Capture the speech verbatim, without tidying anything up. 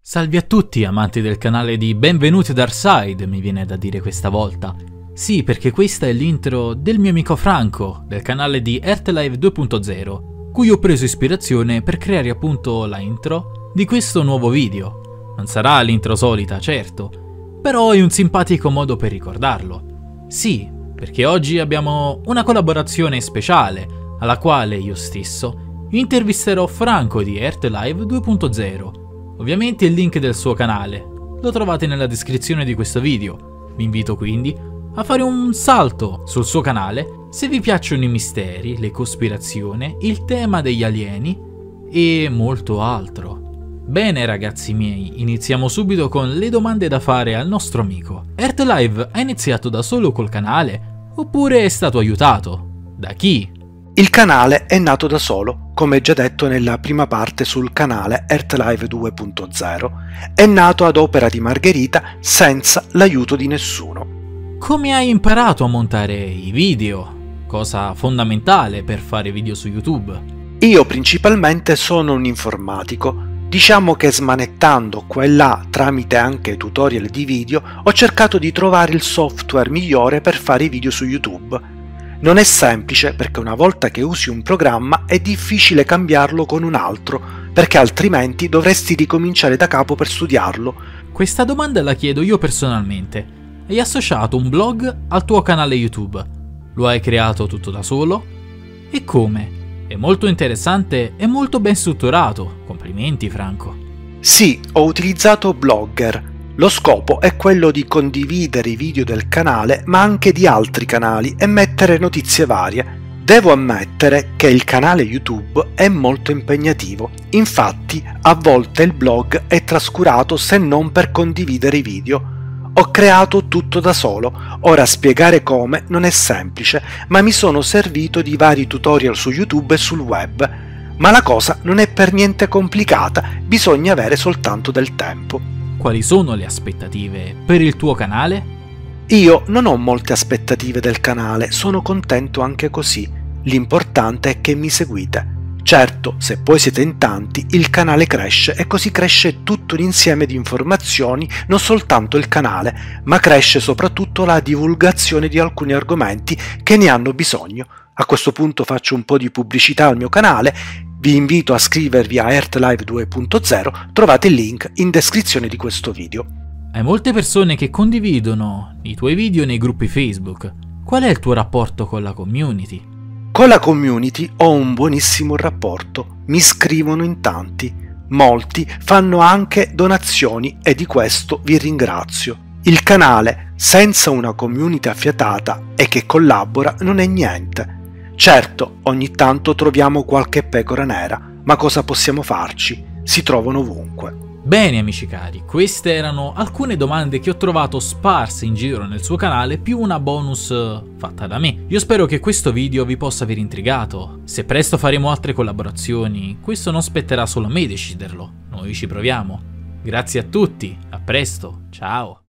Salve a tutti amanti del canale di Benvenuti Darside, mi viene da dire questa volta. Sì, perché questa è l'intro del mio amico Franco, del canale di Earthlive due punto zero, cui ho preso ispirazione per creare appunto la intro di questo nuovo video. Non sarà l'intro solita, certo, però è un simpatico modo per ricordarlo. Sì, perché oggi abbiamo una collaborazione speciale, alla quale io stesso intervisterò Franco di Earthlive due punto zero. Ovviamente il link del suo canale lo trovate nella descrizione di questo video. Vi invito quindi a fare un salto sul suo canale se vi piacciono i misteri, le cospirazioni, il tema degli alieni e molto altro. Bene ragazzi miei, iniziamo subito con le domande da fare al nostro amico. Earthlive ha iniziato da solo col canale oppure è stato aiutato? Da chi? Il canale è nato da solo, come già detto nella prima parte sul canale Earthlive due punto zero. È nato ad opera di Margherita senza l'aiuto di nessuno. Come hai imparato a montare i video? Cosa fondamentale per fare video su YouTube. Io principalmente sono un informatico. Diciamo che smanettando qua e là tramite anche tutorial di video ho cercato di trovare il software migliore per fare i video su YouTube. Non è semplice perché una volta che usi un programma è difficile cambiarlo con un altro, perché altrimenti dovresti ricominciare da capo per studiarlo. Questa domanda la chiedo io personalmente. Hai associato un blog al tuo canale YouTube? Lo hai creato tutto da solo? E come? È molto interessante e molto ben strutturato. Complimenti Franco. Sì, ho utilizzato Blogger. Lo scopo è quello di condividere i video del canale ma anche di altri canali e mettere notizie varie. Devo ammettere che il canale YouTube è molto impegnativo, infatti a volte il blog è trascurato se non per condividere i video. Ho creato tutto da solo, ora spiegare come non è semplice, ma mi sono servito di vari tutorial su YouTube e sul web. Ma la cosa non è per niente complicata, bisogna avere soltanto del tempo. Quali sono le aspettative per il tuo canale? Io non ho molte aspettative del canale, sono contento anche così. L'importante è che mi seguite. Certo, se poi siete in tanti, il canale cresce e così cresce tutto l'insieme di informazioni, non soltanto il canale, ma cresce soprattutto la divulgazione di alcuni argomenti che ne hanno bisogno. A questo punto faccio un po' di pubblicità al mio canale. Vi invito a iscrivervi a Earthlive due punto zero, trovate il link in descrizione di questo video. Hai molte persone che condividono i tuoi video nei gruppi Facebook. Qual è il tuo rapporto con la community? Con la community ho un buonissimo rapporto, mi scrivono in tanti, molti fanno anche donazioni e di questo vi ringrazio. Il canale senza una community affiatata e che collabora non è niente. Certo, ogni tanto troviamo qualche pecora nera, ma cosa possiamo farci? Si trovano ovunque. Bene amici cari, queste erano alcune domande che ho trovato sparse in giro nel suo canale, più una bonus fatta da me. Io spero che questo video vi possa aver intrigato. Se presto faremo altre collaborazioni, questo non spetterà solo a me deciderlo, noi ci proviamo. Grazie a tutti, a presto, ciao!